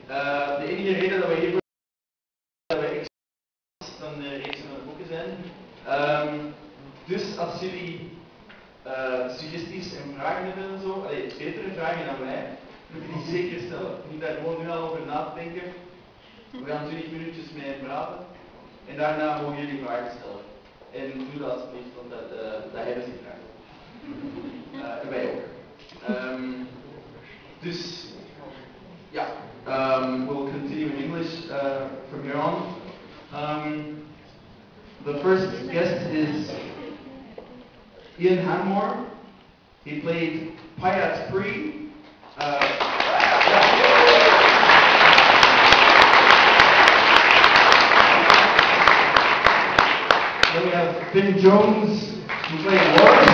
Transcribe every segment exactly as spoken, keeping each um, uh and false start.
Uh, de enige reden dat we hier dat we extra dan de reeks van de boeken zijn. Um, dus als jullie uh, suggesties en vragen hebben en zo, allee, betere vragen dan wij, moet je die zeker stellen. Je moet daar gewoon nu al over na te denken. We gaan twintig minuutjes mee praten en daarna mogen jullie vragen stellen. En doe dat alsjeblieft, want dat, uh, dat hebben ze graag. Uh, en wij ook. Um, dus, ja, um, we'll continue in English uh, from here on. Um, the first guest is Ian Hanmore. He played Pyat Spree. Uh, Then we have Finn Jones, who played Loris.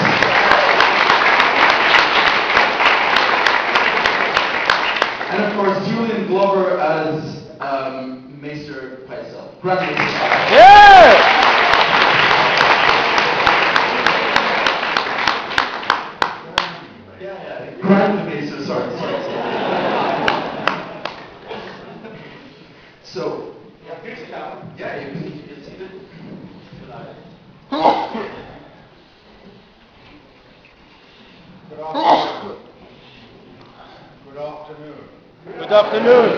And of course, Julian Glover as um, Maester Pycelle. Congratulations. Yeah! Yeah, yeah. Grand Maester, sorry, sorry. So, yeah, here's the camera. Yeah, you can see it. Good afternoon. Good afternoon. Good afternoon.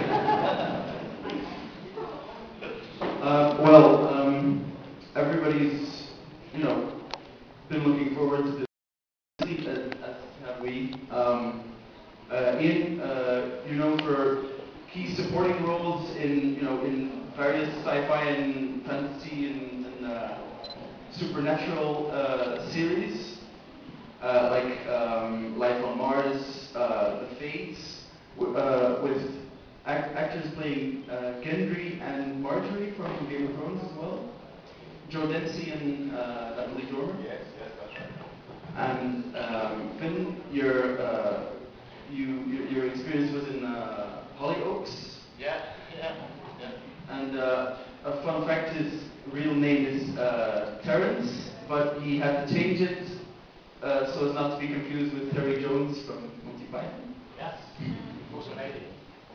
Uh, well, um, everybody's, you know, been looking forward to this, as, as have we. Um, uh, Ian, uh, you're known for key supporting roles in, you know, in various sci-fi and fantasy and, and uh, supernatural uh, series, uh, like um, Life on Mars, uh, The Fates, uh, with act actors playing uh, Gendry and Marjorie from Game of Thrones as well. Joe Dempsey and uh, Natalie Dormer. Yes, yes, that's right. And um, Finn, your uh, you your, your experience was in uh, Hollyoaks. Yeah, yeah, yeah. And uh, a fun fact: his real name is uh, Terrence, but he had to change it uh, so as not to be confused with Terry Jones from Monty Python. Yes, also maybe.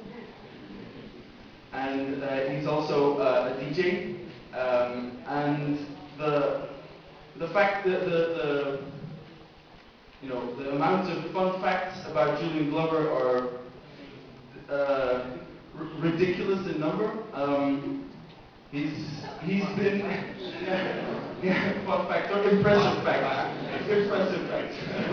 And uh, he's also uh, a D J. Um, and the the fact that the, the you know the amount of fun facts about Julian Glover are uh, r ridiculous in number. Um, he's he's been yeah, yeah fun fact or impressive fact impressive fact.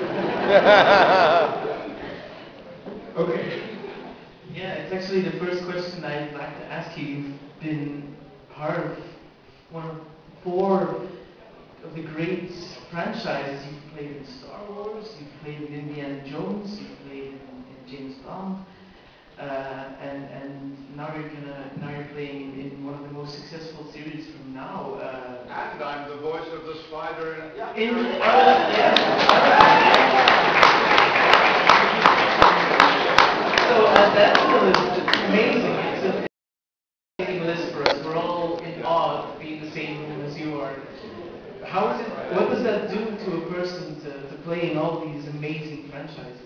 Okay. Yeah, it's actually the first question I'd like to ask you. You've been part of one of four of the great franchises. You've played in Star Wars, you've played in Indiana Jones, you've played in, in James Bond, uh, and and now you're gonna now you're playing in, in one of the most successful series from now. Uh, And I'm the voice of the spider in. Yeah. in uh, yeah. So uh, that's uh, amazing. It's a amazing list for us. We're all in awe of being in the same room as you are. How is it? What does that do to a person to, to play in all these amazing franchises?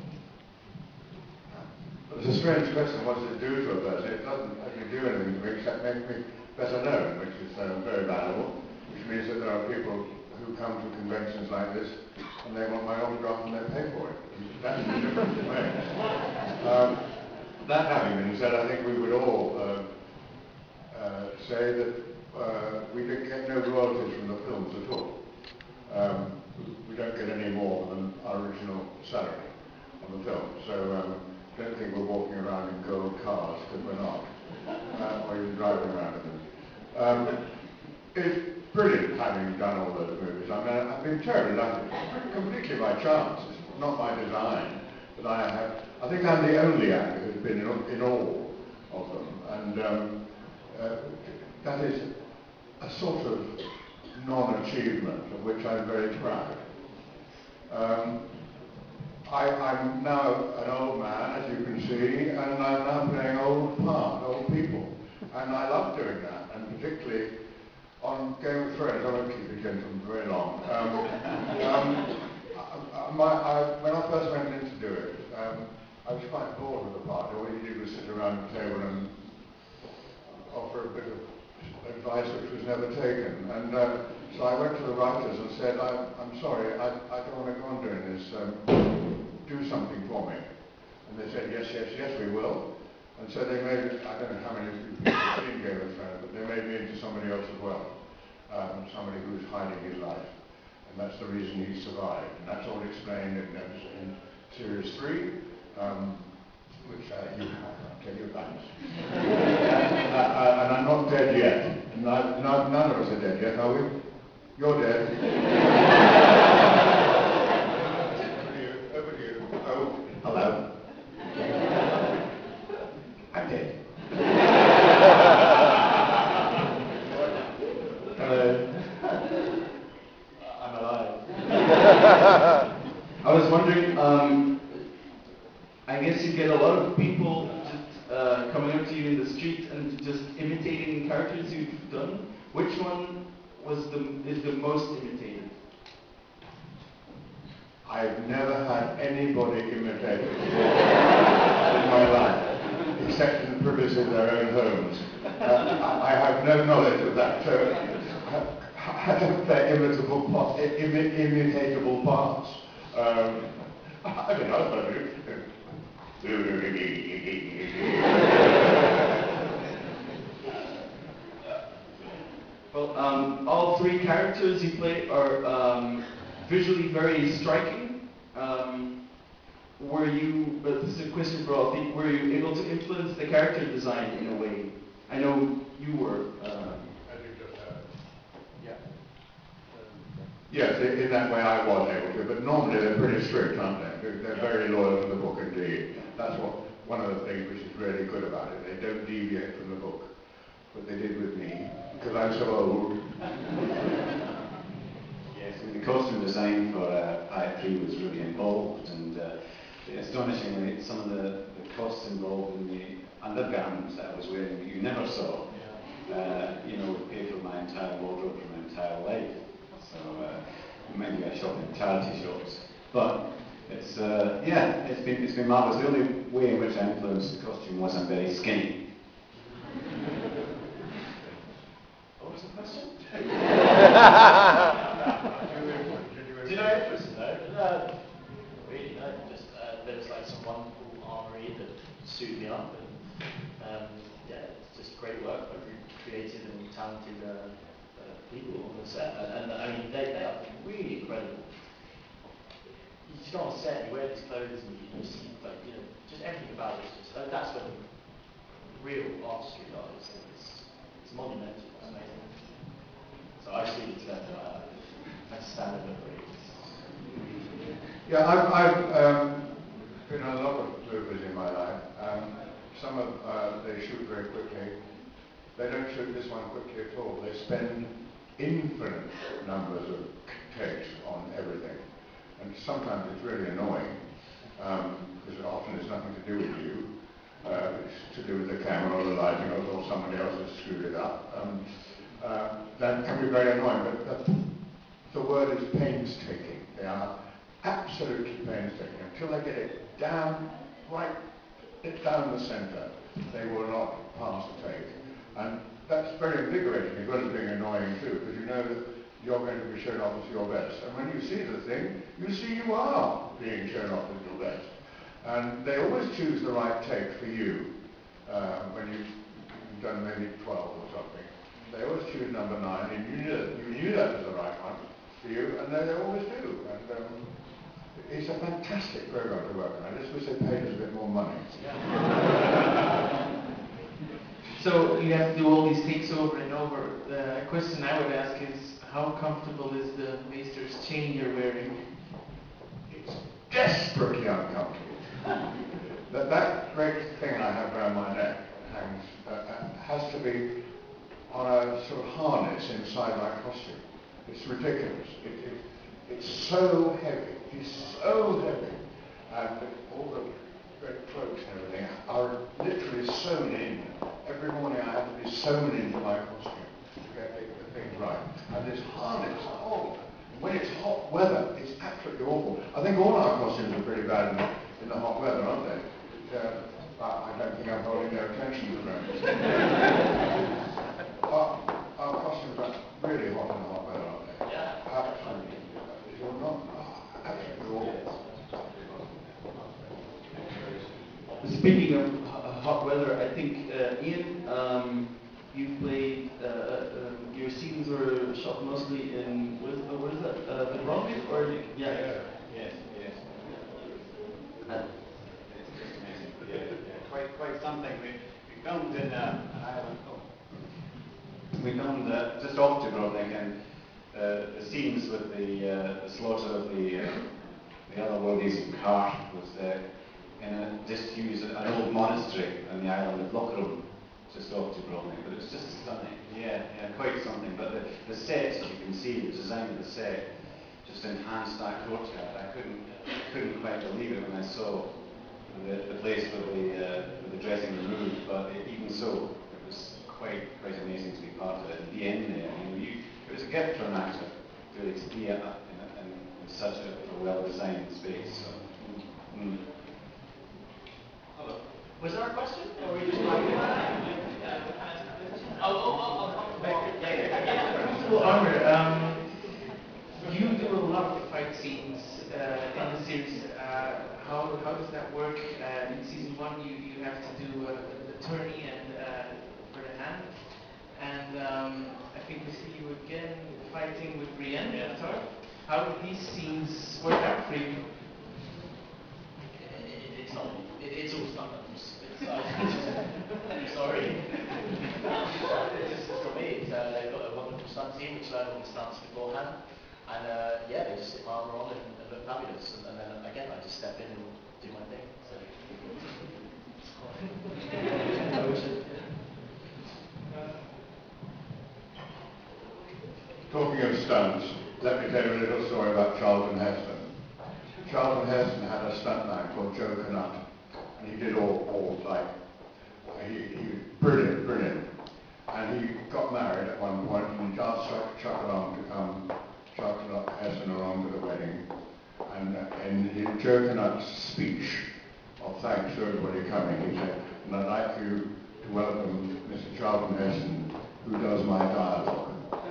It's a strange question. What does it do to a person? It doesn't actually do anything to me except make me better known, which is uh, very valuable. Which means that there are people who come to conventions like this and they want my autograph and they pay for it. That's the difference it makes. Um, that having been said, I think we would all uh, uh, say that uh, we don't get no royalties from the films at all. Um, we don't get any more than our original salary on the film. So um, I don't think we're walking around in gold cars, because we're not. Uh, or even driving around in them. Um, it's brilliant having done all those movies. I mean, I've been terribly lucky. It's completely by chance. It's not my design. But I have, I think I'm the only actor who's been in, in all of them. And um, uh, that is a sort of non-achievement of which I'm very proud. Um, I, I'm now an old man, as you can see, and I'm now playing old parts, old people. And I love doing that, and particularly on Game of Thrones. I won't keep it gentlemen very long. Um, um, I, my, I, when I first went in to do it, um, I was quite bored with the part. All you did was sit around around the table and offer a bit of advice which was never taken. And uh, so I went to the writers and said, I, I'm sorry, I, I don't want to go on doing this. Um, do something for me. And they said, yes, yes, yes, we will. And so they made it, I don't know how many people have seen Game of Thrones, but they made me into somebody else as well. Um, somebody who was hiding his life. And that's the reason he survived. And that's all explained in, in series three, um, which uh, you have, I'll tell you about. and, uh, uh, and I'm not dead yet. Not, not, none of us are dead yet, are we? You're dead. Over to you, over to you. Oh, hello. I'm dead. Hello. I'm alive. I was wondering, um, I guess you get a lot of people just uh, coming up to you in the street and just imitating characters you've done. Which one was the is the most imitated? I've never had anybody imitate me in my life, except in the privacy of their own homes. Uh, I, I have no knowledge of that. So I, I don't play imitable parts, imi, imitatable parts. Um, I don't know if I do. Well, um, all three characters you play are um, visually very striking. Um, were you, but this is a question for all three, were you able to influence the character design in a way? I know you were. Uh, As you just heard. yeah. Yes, in in that way I was able to, but normally they're pretty strict, aren't they? They're, they're very loyal to the book indeed. That's what one of the things which is really good about it. They don't deviate from the book. What they did with me, because I'm so old. Yes, and the costume design for uh, Pirate three was really involved, and uh, astonishingly, some of the, the costs involved in the undergarments that I was wearing that you never saw, uh, you know, would pay for my entire wardrobe for my entire life. So, uh, maybe I shop in charity shops, but it's uh, yeah, it's been it's been marvelous. The only way in which I influenced the costume was I'm very skinny. What was the question? Did I influence it though? Uh, really, no. Just uh, there was like some wonderful armory that suited me up, and um, yeah, it's just great work by creative and talented uh, uh, people on the set. And, and I mean, they, they are really incredible. You just go on set, you wear these clothes, and you, you see like you know just everything about it. Is just uh, that's when real artistry lies. It's, it's monumental. It's amazing. So I see it as uh, a standard of breed. Yeah, I've, I've um, been on a lot of bloopers in my life. Um, some of uh, they shoot very quickly. They don't shoot this one quickly at all. They spend infinite numbers of takes on everything. And sometimes it's really annoying, um, because often it's nothing to do with you. Uh, it's to do with the camera or the lighting or, or somebody else has screwed it up. Um, uh, that can be very annoying, but the, the word is painstaking. They are absolutely painstaking. Until they get it down, right it down the centre, they will not pass a take. And that's very invigorating as well as being annoying too, because you know that you're going to be shown off as your best. And when you see the thing, you see you are being shown off as your best. And they always choose the right take for you uh, when you've, you've done maybe twelve or something. They always choose number nine, and you knew that, you knew that was the right one for you, and they, they always do. And um, it's a fantastic program to work on. I just wish they paid us a bit more money. So you have to do all these takes over and over. The question I would ask is, how comfortable is the Maester's chain you're wearing? It's desperately uncomfortable. that, that great thing I have around my neck hangs, uh, has to be on a sort of harness inside my costume. It's ridiculous. It, it, it's so heavy. It's so heavy. And all the great cloaks and everything are literally sewn in. Every morning I have to be sewn into my costume to get the, the things right. And this harness, oh, when it's hot weather, it's absolutely awful. I think all our costumes are pretty bad in, in the hot weather, aren't they? Uh, I, I don't think I'm holding no attention to them. our, our costumes are really hot in the hot weather, aren't they? Yeah. Absolutely. You're not. Oh, absolutely awful. Speaking of h- hot weather, I think uh, Ian, um, you played. Uh, uh, um, your scenes were shot mostly in what is, uh, what is that? Uh, the Bronx or yeah. Yes, yes. Uh, It's just amazing. Yeah, yeah. Quite, quite something. We, we filmed in uh, an island. Oh. We filmed uh, just off Dubrovnik, and uh, the scenes with the, uh, the slaughter of the uh, the other worldies in Kar was uh, in a disused an old monastery on the island of Lokrum, just off Dubrovnik. But it was just stunning. Yeah, yeah, quite something. But the, the set, as you can see, the design of the set just enhanced that courtyard. I couldn't couldn't quite believe it when I saw the, the place with the uh, with the dressing removed. But it, even so, it was quite quite amazing to be part of it and be in there. You know, you, it was a gift for an actor really to be in, a, in, a, in, in such a, a well-designed space. So, mm, mm. Hello. Was there a question? Or were you just like, oh, oh, oh, oh, oh, yeah, yeah, yeah. Crucible Armor, um, you do a lot of fight scenes uh, in the series. Uh, how, how does that work? Uh, in season one, you, you have to do uh, the tourney and uh, for the hand. And um, I think we see you again fighting with Brienne Yeah. at Tar. How did these scenes work out for you? It, it's not. It, it's all stunt doubles. It's, uh, I'm sorry. It's just for me. It's, uh, they've got a wonderful stunt team which learned all the stunts beforehand, and uh, yeah, they just sit my armour on and, and look fabulous. And, and then again, I just step in and do my thing. So. Talking of stunts, let me tell you a little story about Charlton Heston. Charlton Heston had a stuntman called Joe Canutt, and he did all, all like, he, he was brilliant, brilliant. And he got married at one point, and he asked Chuck, Chuck along to come, Chuck Heston along to the wedding. And uh, in, in Joe Canutt's speech of thanks to everybody coming, he said, and I'd like you to welcome Mister Charlton Heston, who does my dialogue.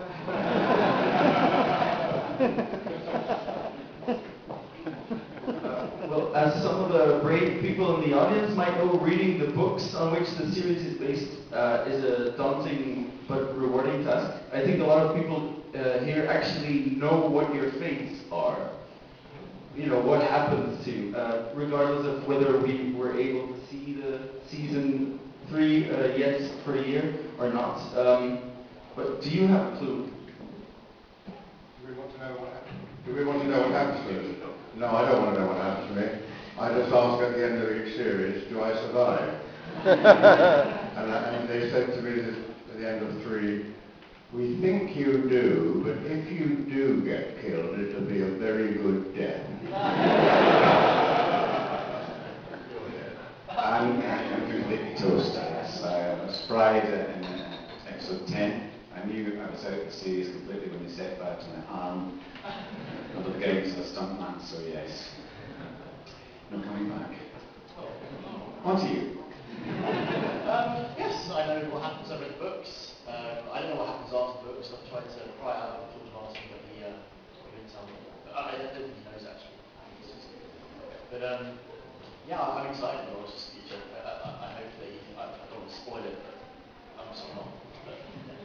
Well, as some of the brave people in the audience might know, reading the books on which the series is based uh, is a daunting but rewarding task. I think a lot of people uh, here actually know what your fates are. You know, what happens to you, uh, regardless of whether we were able to see the season three uh, yet for a year or not. Um, but do you have a clue? Do we want to know what happens? Do we want to know what happens to us? No, I don't want to know what happens to me. I just ask at the end of each series, do I survive? and, I, and they said to me this, at the end of three, we think you do, but if you do get killed, it'll be a very good death. And I'm completely toast, I guess. I was fried in uh, episode ten. I knew I was out of the series completely when they set fire to my arm. Under the guidance of a stuntman, so yes. No coming back. On to you. Um, yes, I know what happens. I read the books. Um, I don't know what happens after the books. I've tried to pry it out of George Martin, but he, uh, he didn't tell me. Uh, I don't think he knows actually. But um, yeah, I'm excited to watch this future. I, I, I hope that he, I, I don't want to spoil it, but I'm sort of not. But,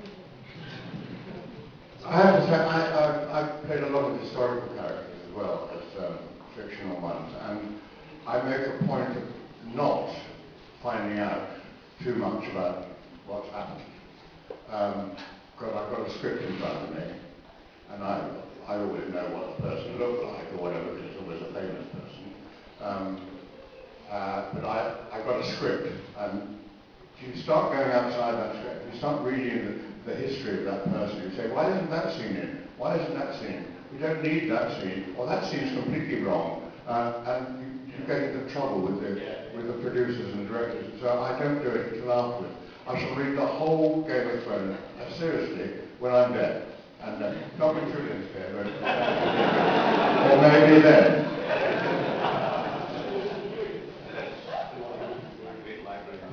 yeah. I have to say, I, I've, I've played a lot of historical characters as well as um, fictional ones, and I make a point of not finding out too much about what's happened. Um, because I've got a script in front of me, and I, I always know what the person looked like or whatever, because it's always a famous person. Um, uh, but I, I've got a script, and you start going outside that script, you start reading the, the history of that person, you say, why isn't that scene in? Why isn't that scene? We don't need that scene, or that scene's completely wrong. Uh, and you, you get into trouble with the, with the producers and directors, so I don't do it until afterwards. I shall read the whole Game of Thrones uh, seriously when I'm dead. And uh, not when Julian's dead, but uh, or maybe then. Great library.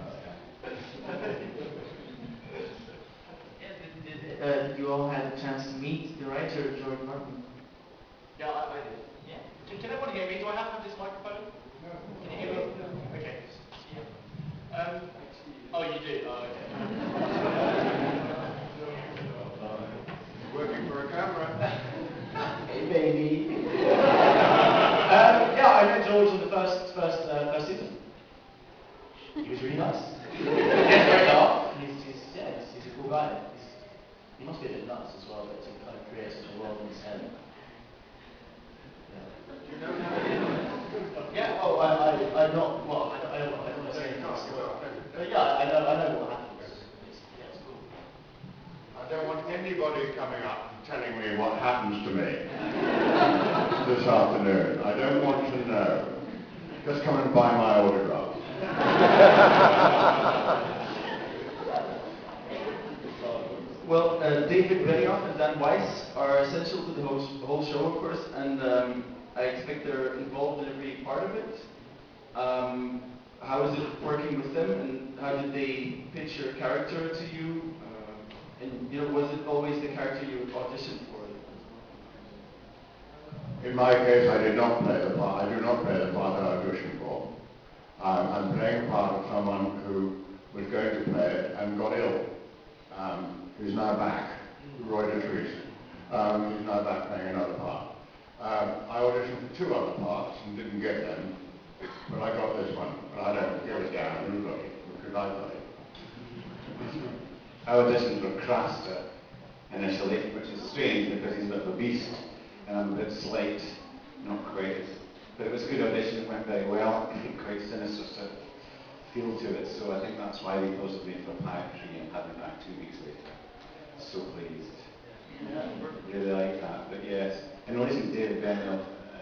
uh, you all had a chance to meet the writer, George Martin. Yeah, I, I did. Yeah. Can, can everyone hear me? Do I have to have this microphone? No. Can you hear me? No. Okay. Yeah. Um, oh, you do? Oh, okay. Working for a camera. Hey, baby. um, yeah, I met George in the first, first, uh, first season. He was really nice. He gets very dark. He's, he's, yeah, he's, he's a cool guy. He's, he must be a bit nuts as well, but to kind of create such a world in his head. Yeah, oh, I, I, I'm not, well, I don't, I don't, I don't want to say anything. But yeah, I know, I know what happens. It's, yeah, it's cool. I don't want anybody coming up and telling me what happens to me this afternoon. I don't want to know. Just come and buy my autograph. Well, uh, David Benioff and Dan Weiss are essential to the whole, sh- the whole show, of course, and um, I expect they're involved in every part of it. Um, how is it working with them, and how did they pitch your character to you? Uh, and you know, was it always the character you auditioned for? In my case, I did not play the part. I do not play the part I auditioned for. Um, I'm playing a part of someone who was going to play it and got ill. Um, who's now back, Roy Dotrice. Um, he's now back playing another part. Um, I auditioned for two other parts and didn't get them, but I got this one. And I don't give a damn who got it, because I got it. I auditioned for Craster initially, which is strange because he's a bit of a beast, and I'm a bit slight, not quite. But it was a good audition, it went very well, quite sinister sort of feel to it, so I think that's why they posted me for Pirate Tree and had me back two weeks later. So pleased. Yeah, really like that, but yes. And noticing David Benioff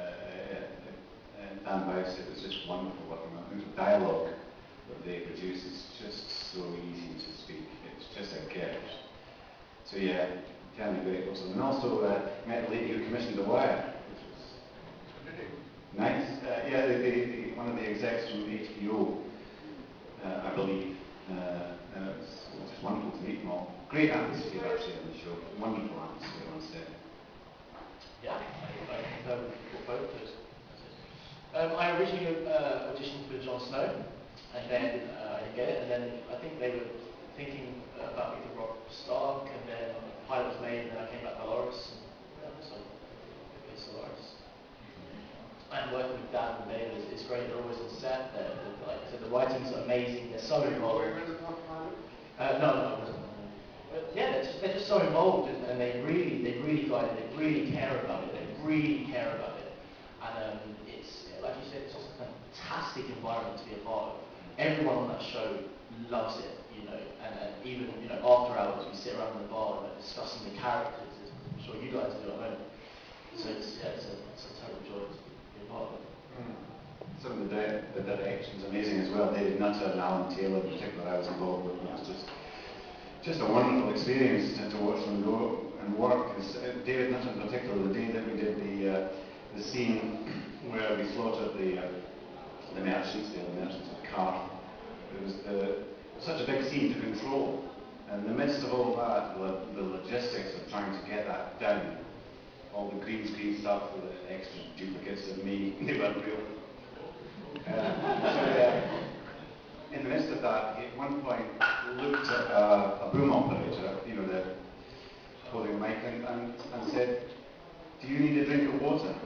uh, and Dan Weiss, it was just wonderful working on it. The dialogue that they produce is just so easy to speak. It's just a gift. So yeah, terribly grateful to them. And also uh, met a lady who commissioned The Wire, which was nice. Uh, yeah, the, the, the, one of the execs from H B O, uh, I believe. Uh, and it was, it was just wonderful to meet them all. Great atmosphere actually on the show. Wonderful atmosphere on set. Yeah, I, I concur with both those. Um, I originally uh, auditioned for Jon Snow, and then uh, I didn't get it, and then I think they were thinking uh, about me for Robb Stark, and then the pilot was made, and then I came back to Loris, and yeah, so it's Loris. And working with Dan and David is, is great. They're always on set. They're, they're, like I said, the writing's amazing. They're so involved. Uh, no, no, I wasn't. But yeah, they're just, they're just so involved, and, and they really, they really guide it. They really care about it. They really care about it. And um, it's, like you said, it's just a fantastic environment to be a part of. Everyone on that show loves it, you know. And, and even, you know, after hours, we sit around in the bar and like, discussing the characters. As I'm sure you guys do at home. So it's, yeah, it's a, it's a total joy to be a part of it. Mm. Some of the, di- the direction's amazing as well. David Nutter and Alan Taylor in particular I was involved with. It was just just a wonderful experience to, to watch them go and work. Uh, David Nutter in particular, the day that we did the uh, the scene where we slaughtered the uh, the merchants, the merchants of Car. It was the, such a big scene to control. And in the midst of all that, the, the logistics of trying to get that down, all the green screen stuff with the extra duplicates of me, they weren't real. Uh, so, uh, in the midst of that, he at one point looked at uh, a boom operator, you know, the holding a mic, and, and, and said, "Do you need a drink of water?"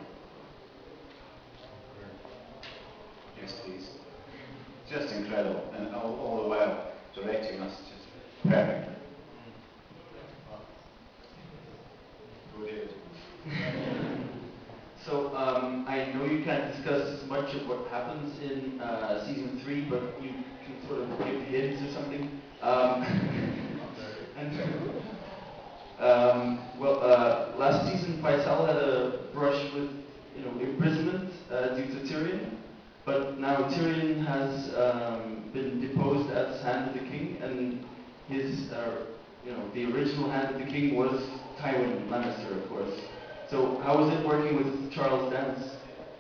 Yes, please. Just incredible, and all, all the while directing us just perfectly. Go David. So um, I know you can't discuss much of what happens in uh, season three, but you can sort of give hints or something. Um, and um, well, uh, last season Faisal had a brush with, you know, imprisonment uh, due to Tyrion, but now Tyrion has um, been deposed as Hand of the King, and his, uh, you know, the original Hand of the King was Tywin Lannister, of course. So how is it working with Charles Dance?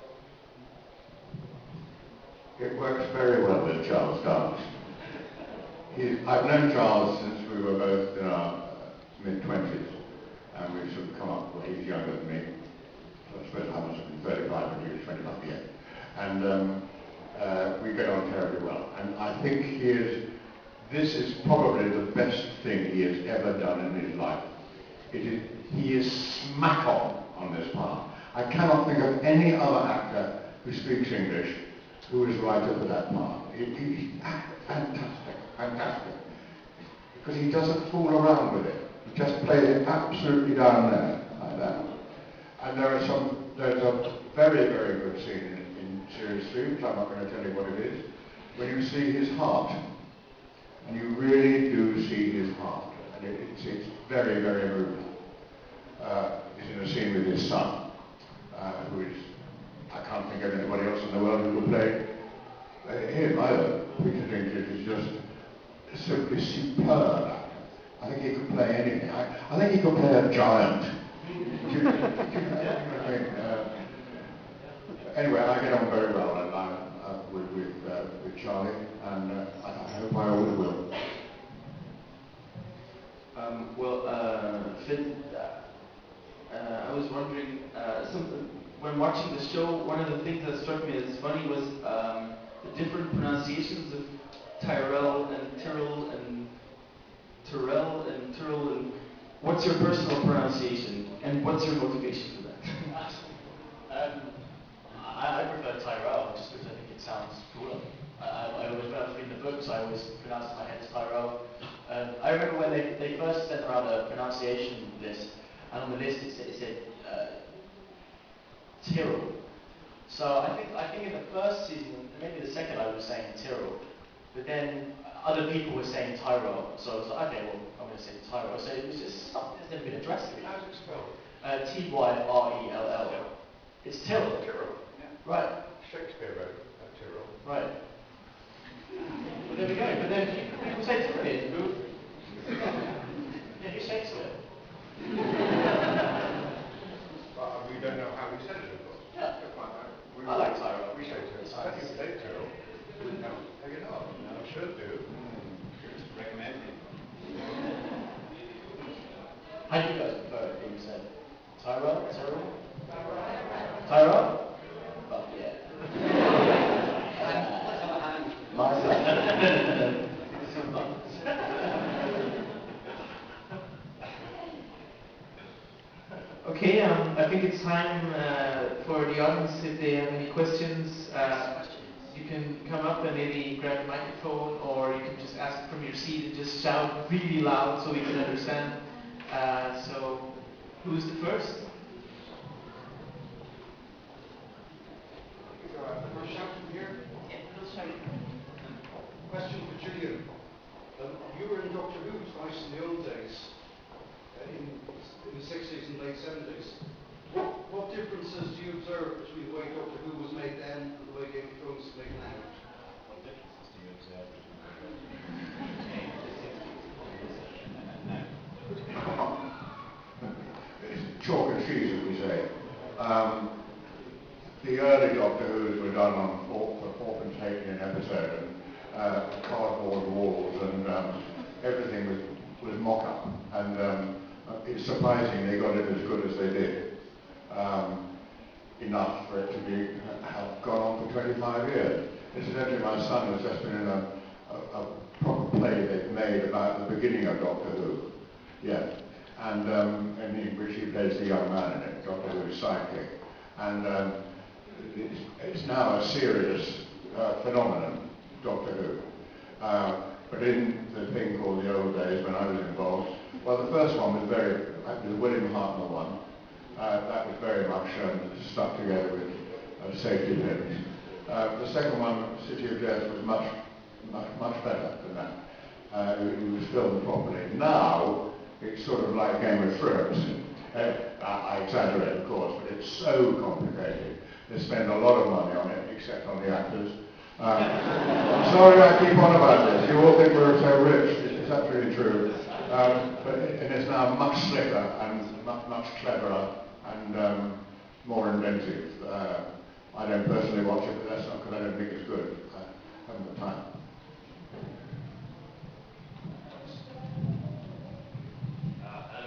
It works very well with Charles Dance. He's, I've known Charles since we were both in our mid-twenties, and we've sort of come up, well, he's younger than me. I suppose I must have been thirty-five when he was twenty-five, yeah. And um, uh, we get on terribly well. And I think he is, this is probably the best thing he has ever done in his life. It is, he is smack on on this part. I cannot think of any other actor who speaks English who is right for that part. He, he's fantastic, fantastic. Because he doesn't fool around with it. He just plays it absolutely down there, like that. And there are some, there's a very, very good scene in, in Series three, which I'm not going to tell you what it is, when you see his heart. And you really do see his heart. And it, it's, it's very, very moving. Uh, he's in a scene with his son, uh, who is, I can't think of anybody else in the world who will play uh, him either. Peter Dinklage is just simply superb. I think he could play anything. I, I think he could play a giant. Do you, do you know what I mean? Uh, anyway, I get on very well and I, uh, with, with, uh, with Charlie, and uh, I, I hope I always will. Um, well, uh, Finn, uh, uh, I was wondering, uh, some, when watching the show, one of the things that struck me as funny was um, the different pronunciations of Tyrell and Tyrrell and Tyrell and Tyrrell and what's your personal pronunciation and what's your motivation for that? um, I, I prefer Tyrell just because I think it sounds cooler. I, I, I always, when I was reading the books, I always pronounced my head as Tyrell. Um, I remember when they, they first sent around a pronunciation list, and on the list it said, it said uh, Tyrrell. So I think I think in the first season, maybe the second, I was saying Tyrrell, but then other people were saying Tyrell. So I was like, okay, well, I'm going to say Tyrell. So it was just something that's never been addressed to me. How's it spelled? Uh, T Y R E L L. It's Tyrrell. Tyrrell. Yeah. Right. Shakespeare wrote uh, Tyrrell. Right. Well, there we go. But then people say differently. Yeah, who's Shakespeare? But we don't know how we said it, of course. Yeah. We, I like Tyrell. We say Tyrrell. I think you say Tyrrell. No, have you not? No, I should do. Mm. Recommend it. How do you guys prefer it being said? Tyrell? Tyrell? Tyrell? Well, yeah. My side. Okay, um, I think it's time uh, for the audience, if they have any questions, uh, you can come up and maybe grab a microphone, or you can just ask from your seat and just shout really loud so we can understand. Uh, so, who's the first? Question for Gillian. Um, you were in Doctor Who twice in the old days, uh, in, in the sixties and late seventies. What, what differences do you observe between the way Doctor Who was made then and the way Game of Thrones is made now? What differences do you observe between the way It's chalk and cheese, as we say. Um, the early Doctor Who's were done on fourth, fourth and eighth episode, and uh, cardboard walls, and um, everything was, was mock-up. And um, it's surprising they got it as good as they did. Um, enough for it to be have gone on for twenty-five years. Incidentally, my son has just been in a, a, a proper play they've made about the beginning of Doctor Who. Yeah. And, um, and in which he plays the young man in it, Doctor Who's sidekick. And um, it's, it's now a serious uh, phenomenon, Doctor Who. Uh, but in the thing called the old days when I was involved, well, the first one was very, the William Hartnell one, uh, that was very much um, stuck together with uh, safety pins. Uh, the second one, City of Death, was much, much, much better than that. Uh, it, it was filmed properly. Now, it's sort of like Game of Thrones. Uh, I, I exaggerate, of course, but it's so complicated. They spend a lot of money on it, except on the actors. Um, I'm sorry I keep on about this. You all think we're so rich. It's absolutely true. Um, but it, and it's now much slicker and much, much cleverer and um, more inventive. Uh, I don't personally watch it, but that's not because I don't think it's good. I haven't the time. Uh,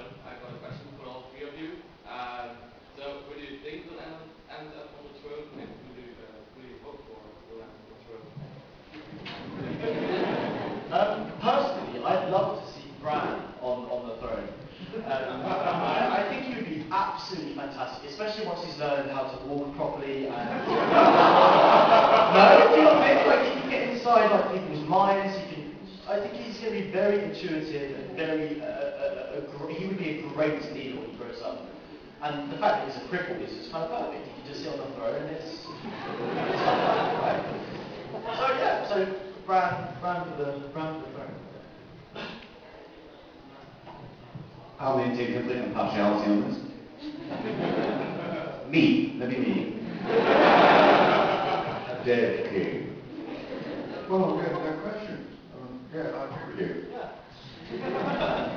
fantastic, especially once he's learned how to walk properly and... No, do you know what I mean? Like, he can get inside like people's minds, he can... I think he's going to be very intuitive and very... Uh, uh, uh, gr- he would be a great leader when he grows up. And the fact that he's a cripple is just kind of perfect. He can just sit on the throne and it's... it's fun, right? So yeah, so Bran, Bran for the, Bran for the throne. I'll maintain complete impartiality on this. Me, maybe me. A dead king. Well, yeah, no questions. Um, yeah, I agree with you. Yeah.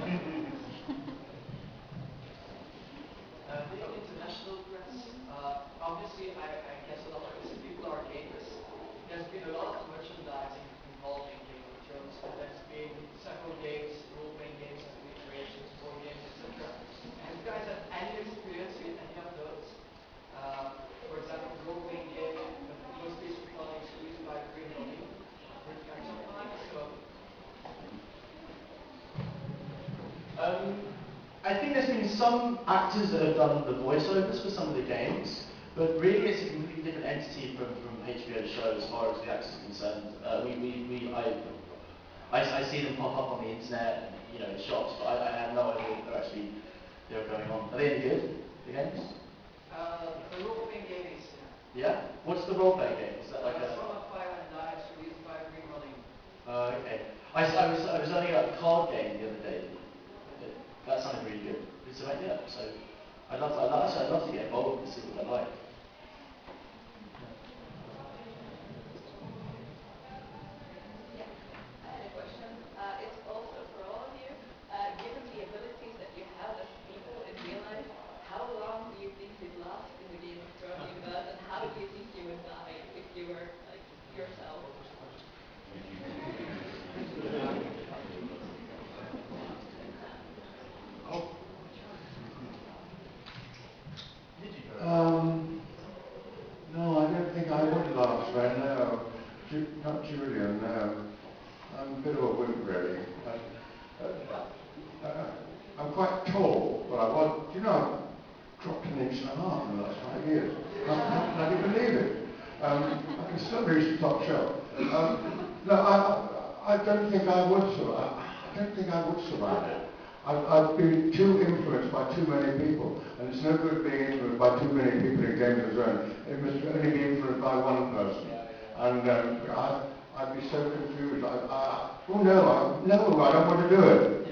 Uh, the international press, uh, obviously, I, I guess a lot of these people are gamers. There's been a lot of merchandising involving Game of Thrones, and there's been several games, role-playing games, creations, board games, et cetera. Have you guys had any experience with any of those? Uh, for example, role-playing game, the most recent one is released by Green Hobby, with something like so. Um, I think there's been some actors that have done the voiceovers for some of the games, but really it's a completely different entity from, from H B O shows as far as the actors are concerned. Uh, we, we, we, I, I, I see them pop up on the internet, and, you know, in shops, but I, I have no idea what they're actually they're going on. Are they any good, the games? Uh, the role-playing game is, Yeah? What's the role-playing game? Is that like uh, a... Song of Fire and Ice, released by Green Hobby. Uh, okay. I, I was I was only at a card game the other day. That sounded really good. It's an idea. So I'd love to, I'd love, actually, I'd love to get involved and see what they're like. Yeah, I had a question. Uh, it's also for all of you. Uh, given the abilities that you have as people in real life, how long do you think you'd last in the Game of Thrones universe, and how do you think you would die if you were like yourself? Um, no, I don't think I would last there, no. Ju- not Julian, no. I'm a bit of a wimp, really. Uh, uh, uh, I'm quite tall, but I was, do you know, I've dropped an inch and a half in the last five years. I can't bloody believe it. Um, I can still reach the top shelf. Um, no, I, I don't think I would survive. I don't think I would survive it. I've, I've been too influenced by too many people, and it's no good being influenced by too many people in Game of Thrones. It must only be influenced by one person. And um, I, I'd be so confused. I, I, oh no, I, no, I don't want to do it.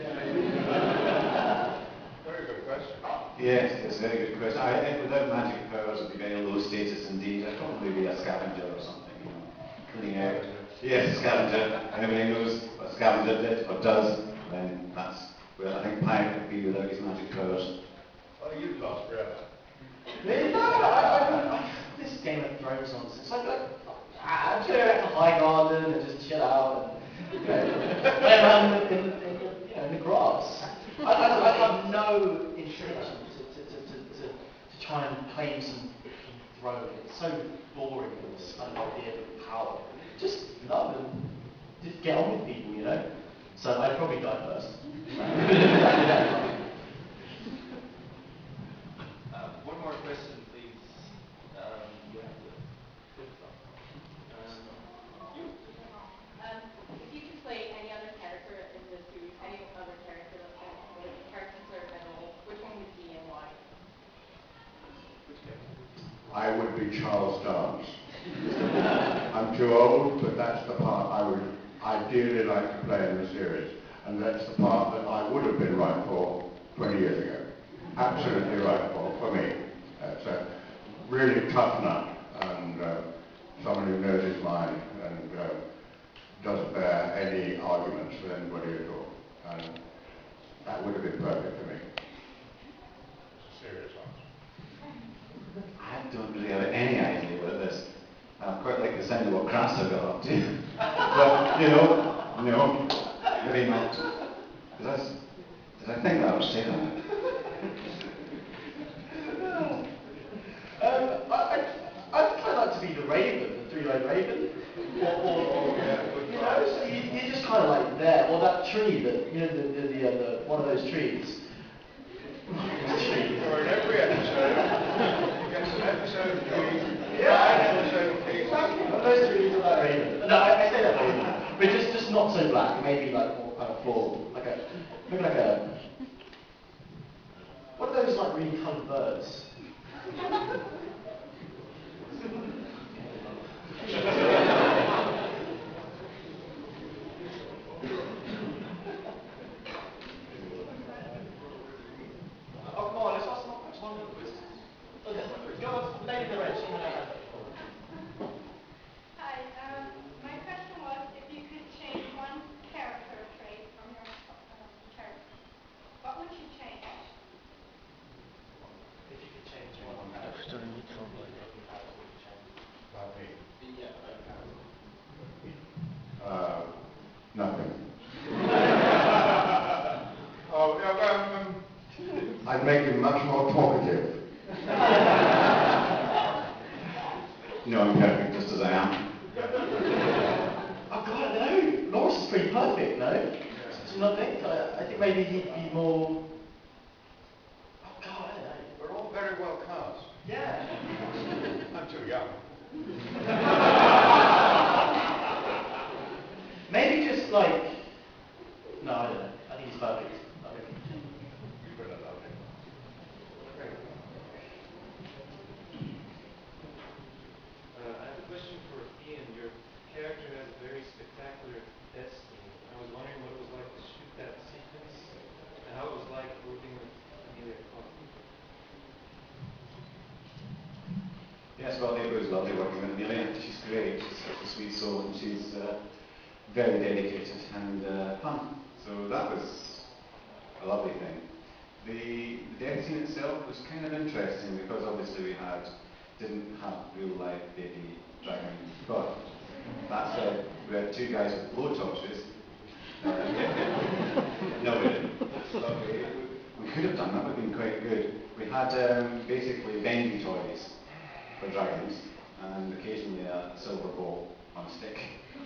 Very good question. Yes, it's a very good question. I, I, without magic powers, it'd be very low status indeed. I'd probably be a scavenger or something, you know, cleaning out. Yes, scavenger. Everybody knows what a scavenger did or does, then that's where I think Pine would be without his magic powers. Oh, you've lost forever. Really? No, no, I, I, I, this Game of Thrones nonsense. Like, like, I'm just going back to High Garden and just chill out and you know, play around in, in, in, you know, in the grass. I, I, I have no intention to, to, to, to, to, to try and claim some throne. It's so boring, this kind of idea of power. Just love and just get on with people, you know? So I'd probably die first. Uh, one more question, please. Um, you have to flip flop. Um, you? Um, if you could play any other character in the series, any other character, like uh, character served at all, which one would be and why? Which character? I would be Charles Dance. I'm too old, but that's the part I would ideally like to play in the series. And that's the part that I would have been right for twenty years ago. Absolutely right for, for me. That's a really tough nut, and uh, someone who knows his mind and uh, doesn't bear any arguments with anybody at all. And that would have been perfect for me. It's a serious answer. I don't really have any idea what it is. I quite like the sound of what Cranston got up to. But, you know, no, really not. Did I, did I think that or say that? um, I, I, I'd quite like to be the Raven, the three-eyed Raven. Or, or, or you know, so you, you're just kind of like there. Or that tree that, you know, the, the, the, uh, the one of those trees. Or in every episode. those three are like raven. No, I, I say that raven. But just, just not so black. Maybe like more kind of floral. Like a, maybe like a. What are those like really coloured birds? Oh, come on, let's ask one question. One more question. Oh, this one. Go on, lady in the red. She knows that. Hi, um, my question was if you could change one character trait from your um, character, what would you change? If you could change one character, what would you change? About me. Yeah, like character. Uh, nothing. Oh, yeah, um, um, I'd make him much more talkative. No, I'm perfect just as I am. Oh God, no. Lawrence is pretty perfect, no? Do you not think? I, I think maybe he'd be more. Oh God, I don't know. We're all very well cast. Yeah. I'm too young. Maybe just like. No, I don't know. I think he's perfect. I reckon. You better love him. Uh, I have a question for Ian. Your character has a very spectacular death scene. I was wondering what it was like to shoot that sequence and how it was like working with Amelia Clark. Yes, well, it was lovely working with Amelia. She's great. She's such a sweet soul, and she's uh, very dedicated and uh, fun. So that was a lovely thing. The, the death scene itself was kind of interesting because obviously we had didn't have real life baby dragon, but that said, we had two guys with blowtorches. Uh, no, we didn't. But we, we could have done that. Would have been quite good. We had um, basically vending toys for dragons, and occasionally a silver ball on a stick.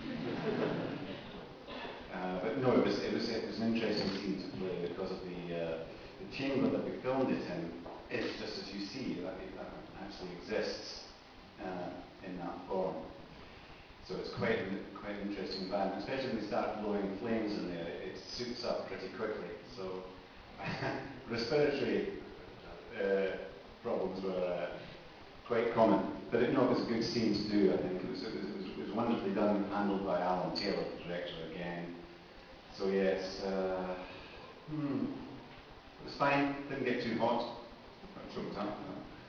uh, but no, it was it was it was an interesting scene to play because of the uh, the chamber that we filmed it in. It's just as you see that it that actually exists uh, in that form. So it's quite quite an interesting environment, especially when we start blowing flames in there. It, it suits up pretty quickly. So respiratory uh, problems were. Uh, quite common, but it, you know, it was a good scene to do. I think it was, it was, it was, it was wonderfully done, handled by Alan Taylor, the director again. So yes, uh, hmm, it was fine. Didn't get too hot. Got choked up.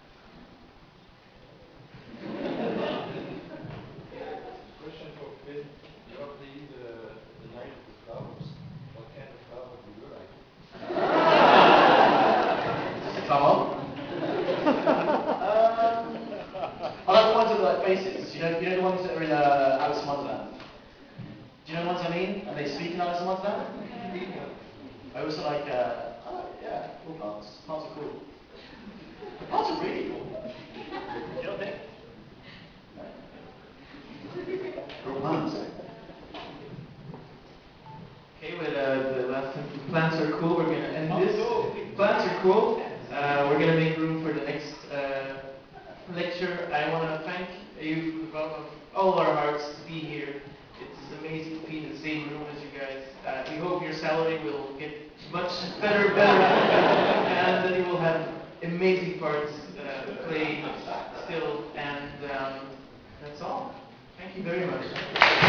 Question for Finn. You are playing the, the Knight of the Flowers. What kind of flower do you like? Come on. I like the ones that are like faces. You know, you know the ones that are in uh, Alice in Wonderland. Do you know the ones I mean? And they speak in Alice in Wonderland. I also like, uh, I like, yeah, cool plants. Plants are cool. Plants are really cool. You don't think? Cool plants. Okay, with uh, the last time plants are cool, we're gonna end this. Plants are cool. Uh, we're gonna make room for the next uh, lecture. I want to thank you from the bottom of all our hearts to be here. It's amazing to be in the same room as you guys. Uh, we hope your salary will get much better, better, and that you will have amazing parts uh, to play still. And um, that's all. Thank you very much.